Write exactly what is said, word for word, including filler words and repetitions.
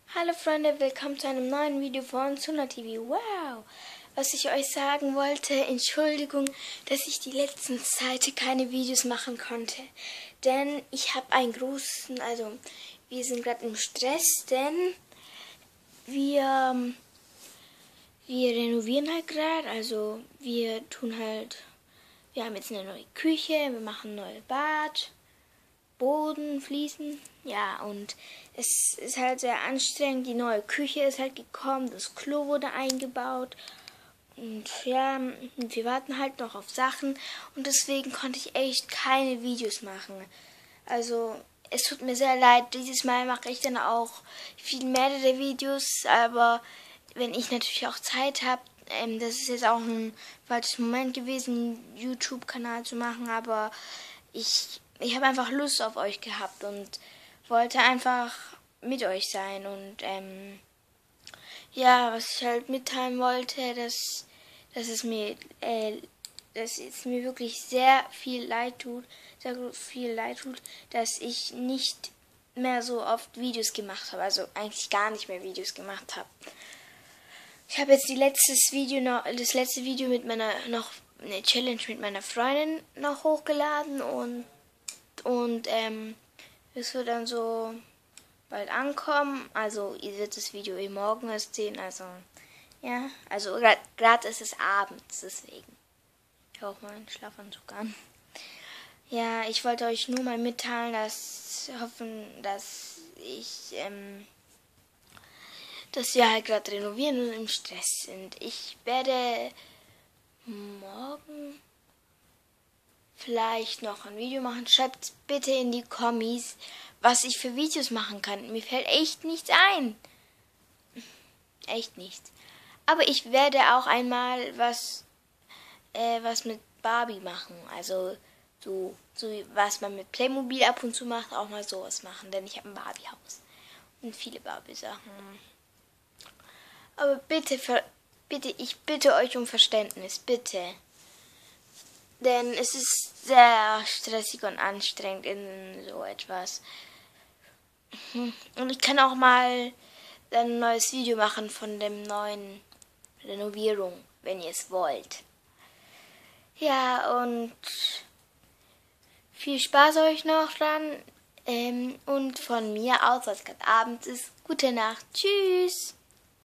Hallo Freunde, willkommen zu einem neuen Video von Suna T V. Wow! Was ich euch sagen wollte, Entschuldigung, dass ich die letzten Zeit keine Videos machen konnte. Denn ich habe einen großen, also wir sind gerade im Stress, denn wir, wir renovieren halt gerade, also wir tun halt, wir haben jetzt eine neue Küche, wir machen ein neues Bad. Boden, Fliesen, ja, und es ist halt sehr anstrengend. Die neue Küche ist halt gekommen, das Klo wurde eingebaut und ja, wir warten halt noch auf Sachen und deswegen konnte ich echt keine Videos machen. Also, es tut mir sehr leid, dieses Mal mache ich dann auch viel mehrere Videos, aber wenn ich natürlich auch Zeit habe, ähm, das ist jetzt auch ein falsches Moment gewesen, einen YouTube-Kanal zu machen, aber ich Ich habe einfach Lust auf euch gehabt und wollte einfach mit euch sein. Und ähm, ja, was ich halt mitteilen wollte, dass, dass, es mir, äh, dass es mir wirklich sehr viel leid tut, sehr viel leid tut, dass ich nicht mehr so oft Videos gemacht habe. Also eigentlich gar nicht mehr Videos gemacht habe. Ich habe jetzt die letztes Video noch, das letzte Video mit meiner noch eine Challenge mit meiner Freundin noch hochgeladen und Und ähm, es wird dann so bald ankommen. Also ihr werdet das Video eh morgen erst sehen. Also ja, also gerade ist es abends, deswegen. Ich habe auch meinen Schlafanzug an. Ja, ich wollte euch nur mal mitteilen, dass hoffen, dass ich, ähm, dass wir halt gerade renovieren und im Stress sind. Ich werde morgen vielleicht noch ein Video machen. Schreibt bitte in die Kommis, was ich für Videos machen kann. Mir fällt echt nichts ein. Echt nichts. Aber ich werde auch einmal was, äh, was mit Barbie machen. Also so, so was man mit Playmobil ab und zu macht, auch mal sowas machen. Denn ich habe ein Barbie-Haus. Und viele Barbie-Sachen. Aber bitte, bitte, ich bitte euch um Verständnis. Bitte. Denn es ist sehr stressig und anstrengend in so etwas. Und ich kann auch mal ein neues Video machen von dem neuen Renovierung, wenn ihr es wollt. Ja, und viel Spaß euch noch dran. Ähm, und von mir aus, als es gerade abends ist, gute Nacht. Tschüss.